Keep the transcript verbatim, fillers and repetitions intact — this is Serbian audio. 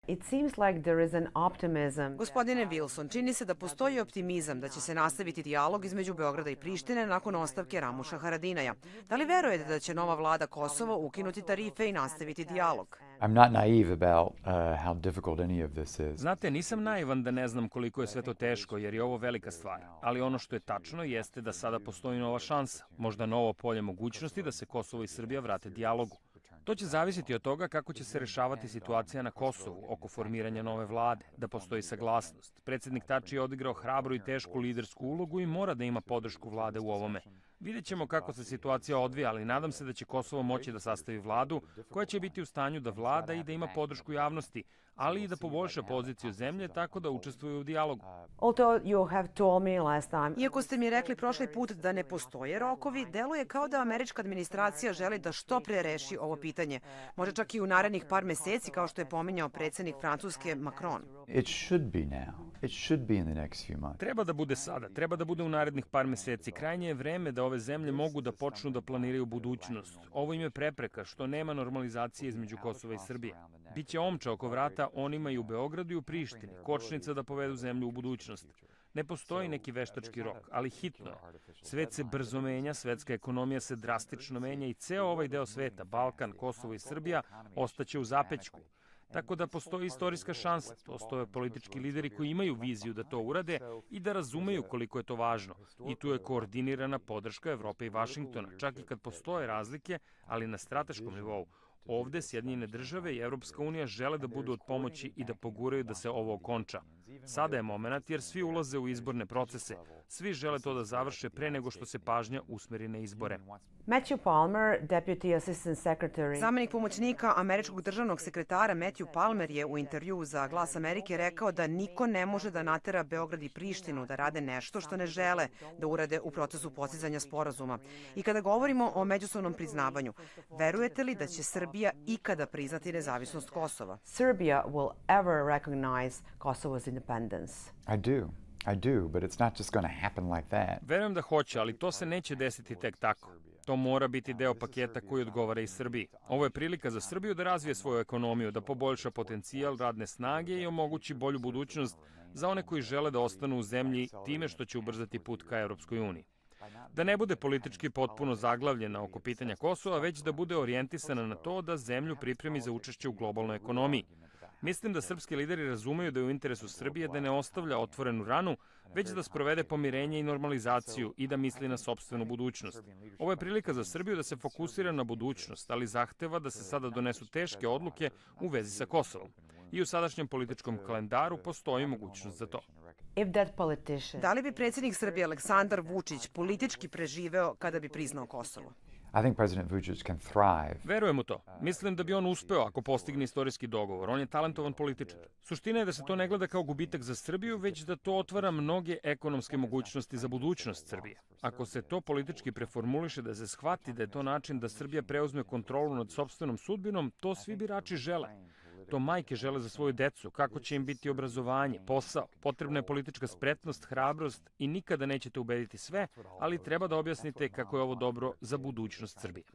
It seems like there is an optimism. Gospodine Wilson, čini se da postoji optimizam da će se nastaviti dijalog između Beograda i Prištine nakon ostavke Ramuša Haradinaja. Da li verujete da će nova vlada Kosova ukinuti tarife i nastaviti dijalog? I'm not naive about uh, how difficult any of this is. Znate, nisam naivan da ne znam koliko je sve to teško, jer je ovo velika stvar. Ali ono što je tačno jeste da sada postoji nova šansa, možda novo polje mogućnosti da se Kosovo i Srbija vrate dijalogu. To će zavisiti od toga kako će se rešavati situacija na Kosovu oko formiranja nove vlade, da postoji saglasnost. Predsednik Tači je odigrao hrabru i tešku lidersku ulogu i mora da ima podršku vlade u ovome. Vidjet ćemo kako se situacija odvija, ali nadam se da će Kosovo moći da sastavi vladu koja će biti u stanju da vlada i da ima podršku javnosti, ali i da poboljša poziciju zemlje tako da učestvuje u dijalogu. Although you have told me last time. Iako ste mi rekli prošli put da ne postoje rokovi, deluje kao da američka administracija želi da što pre reši ovo pitanje. Može čak i u narednih par meseci, kao što je pominjao predsednik Francuske Macron. It should be now. It should be in the next few months. Treba da bude sada, treba da bude u narednih par meseci. Krajnje je vreme da ove zemlje mogu da počnu da planiraju budućnost. Ovo im je prepreka što nema normalizacije između Kosova i Srbije. Biće omča oko vrata onima i u Beogradu i u Prištini, kočnica da povedu zemlju u budućnost. Ne postoji neki veštački rok, ali hitno je. Svet se brzo menja, svetska ekonomija se drastično menja i ceo ovaj deo sveta, Balkan, Kosovo i Srbija, ostaće u zapećku. Tako da postoji istorijska šansa, postoje politički lideri koji imaju viziju da to urade i da razumeju koliko je to važno. I tu je koordinirana podrška Evrope i Vašingtona, čak i kad postoje razlike, ali na strateškom nivou. Ovde Sjedinjene države i Evropska unija žele da budu od pomoći i da poguraju da se ovo okonča. Sada je moment jer svi ulaze u izborne procese. Svi žele to da završe pre nego što se pažnja usmeri na izbore. Matthew Palmer, Deputy Assistant Secretary. Zamenik pomoćnika američkog državnog sekretara Matthew Palmer je u intervjuu za Glas Amerike rekao da niko ne može da natera Beograd i Prištinu da rade nešto što ne žele da urade u procesu postizanja sporazuma. I kada govorimo o međusobnom priznavanju, verujete li da će Srbija ikada priznati nezavisnost Kosova? Serbia will ever recognize Kosovo's independence. I do. I do, but it's not just going to happen like that. Verujem da hoće, ali to se neće desiti tek tako. To mora biti deo paketa koji odgovara i Srbiji. Ovo je prilika za Srbiju da razvije svoju ekonomiju, da poboljša potencijal radne snage i omogući bolju budućnost za one koji žele da ostanu u zemlji time što će ubrzati put ka Evropskoj uniji. Da ne bude politički potpuno zaglavljena oko pitanja Kosova, već da bude orijentisana na to da zemlju pripremi za učešće u globalnoj ekonomiji. Mislim da srpski lideri razumeju da je u interesu Srbije da ne ostavlja otvorenu ranu, već da sprovede pomirenje i normalizaciju i da misli na sopstvenu budućnost. Ovo je prilika za Srbiju da se fokusira na budućnost, ali zahteva da se sada donesu teške odluke u vezi sa Kosovom. I u sadašnjem političkom kalendaru postoji mogućnost za to. If that politician... Da li bi predsednik Srbije Aleksandar Vučić politički preživeo kada bi priznao Kosovo? I think President Vučić can thrive. Verujem u to. Mislim da bi on uspeo ako postigne istorijski dogovor. On je talentovan političar. Suština je da se to ne gleda kao gubitak za Srbiju, već da to otvara mnoge ekonomske mogućnosti za budućnost Srbije. Ako se to politički preformuliše da se shvati da je to način da Srbija preuzme kontrolu nad sopstvenom sudbinom, to svi birači žele. To majke žele za svoju decu, kako će im biti obrazovanje, posao. Potrebna je politička spretnost, hrabrost i nikada nećete ubediti sve, ali treba da objasnite kako je ovo dobro za budućnost Srbije.